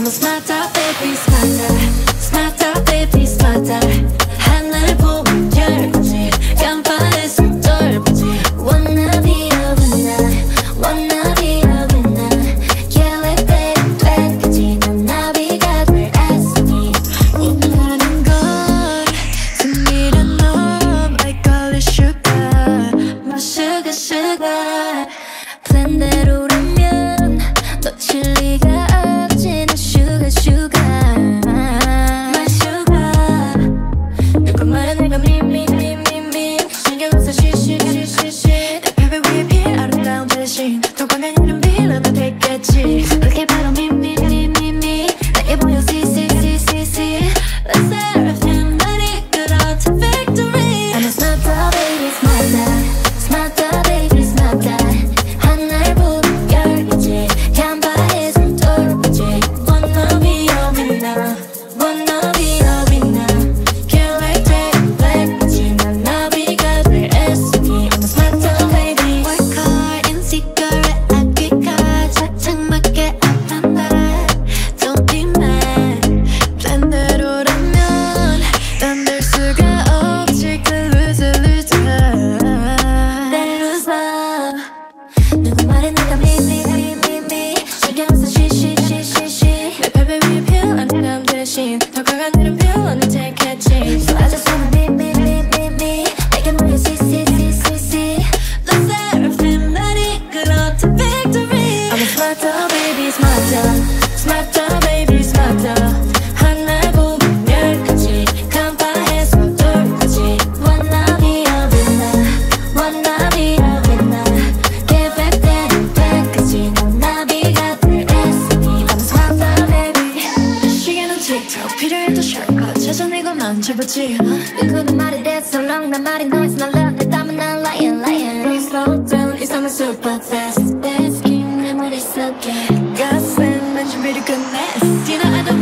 I'm a smarter baby smarter smarter baby smarter 하늘 보면 열지 간판에 숨 떨지 Wanna be a winner Wanna be a winner Yeah let that 돼지 난 나비가 될 애쓰니 원하는 걸 숨기려 놈 I call it sugar My sugar sugar 플랜대로라면 놓칠 리가 없지 난 sugar sugar My sugar 누가 말해 내가 미미미미미 신경 써 쉬쉬쉬쉬쉬 내 벽에 위에 피해 아름다운 대신 더 강한 이름 빌어도 되겠지 그게 바로 미미미미미 내게 보여 see see see see see Let's serve him money good on to victory I'm a smarter baby smarter smarter baby smarter 하늘 보면 열리지 간판에 숨 돌리지 Wanna be a winner Wanna be a winner Can't wait to black지 난 나비가 될 애쓰니 I'm a smarter baby Work hard in secret 아끼까 착착맞게 아픈다 Don't be mad 플랜대로라면 난 될 수가 없지 그 loser loser That loser 누구 말해 내가 미미미미미 신경 써 쉬쉬쉬쉬쉬 내 벽에 위에 피어나는 남 대신 더 강한 이름 표현을 택했지 So I just wanna 미미미미미 내게 모여 see see see see see Let's serve him money good on to victory I'm a smarter baby smarter smarter baby smarter 하늘 보면 열까지 간판에 숨 돌리지 Wanna be a winner Wanna be a winner Give back that back까지 넌 나비가 될 애쓰니 I'm a smarter baby 시계는 틱톡 필요해도 shortcut 찾아내고 만져보지 누구는 말이 됐어 so long 난 말이 noise 난 love 내 땀은 난 lying lying Don't slow down 이상은 super fast That's king 내 머릿속에 가슴 난 준비를 끝냈어 You know I don't